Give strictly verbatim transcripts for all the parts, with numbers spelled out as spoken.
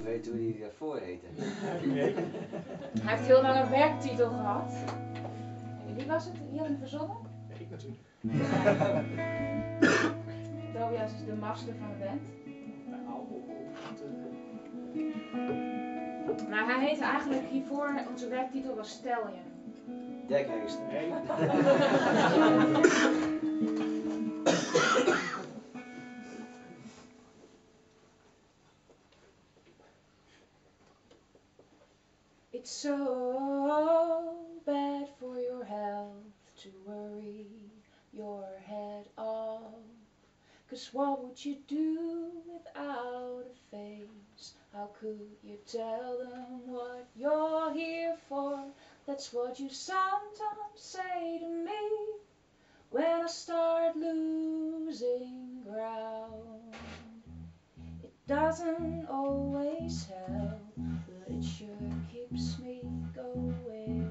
weten hoe die daarvoor heette. Nee. Hij heeft heel lang een werktitel gehad. En wie was het? Wie had hem verzonnen? Nee, ik natuurlijk. Tobias is de master van de band. Nou, wat, uh... Maar hij heette eigenlijk hiervoor, onze werktitel was Stallion. Dekheester. Nee. It's so bad for your health to worry your head off. 'Cause what would you do without a face? How could you tell them what you're here for? That's what you sometimes say to me when I start losing ground. It doesn't always help, but it sure keeps me going.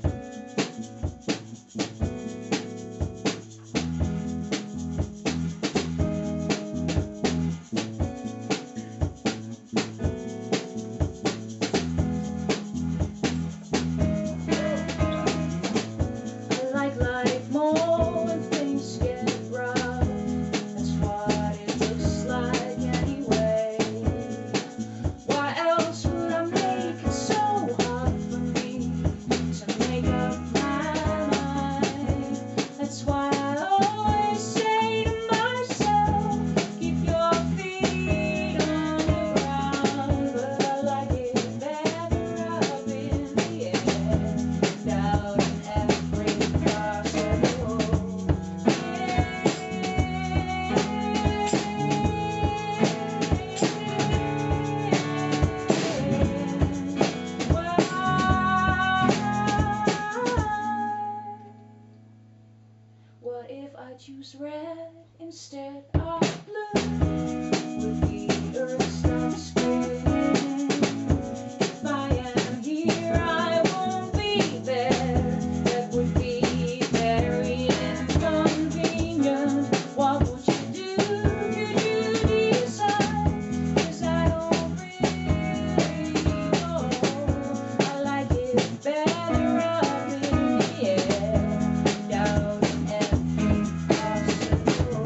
What if I choose red instead of blue? Would the earth stop spinning? If I am here, I won't be there. That would be very inconvenient. What would you do? Could you decide? 'Cause I don't really know. I like it better up in the air, down in every possible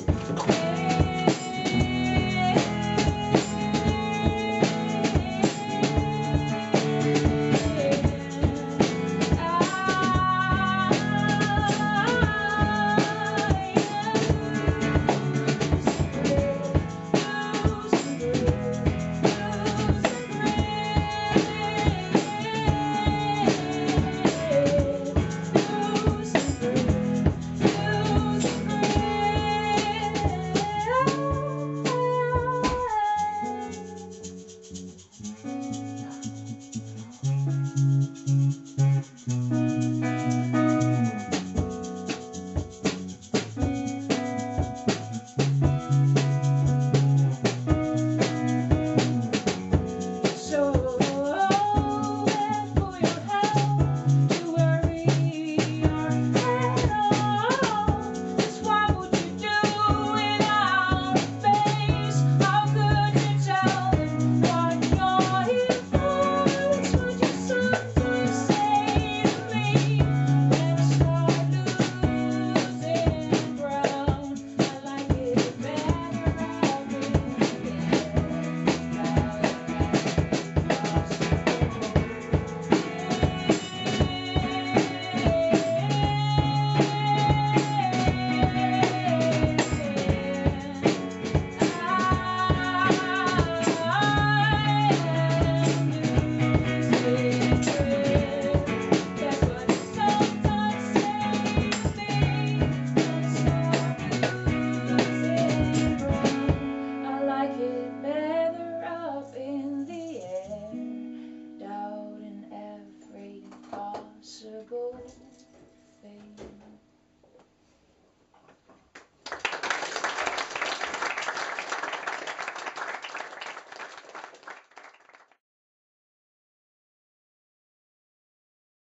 way. Possible fate.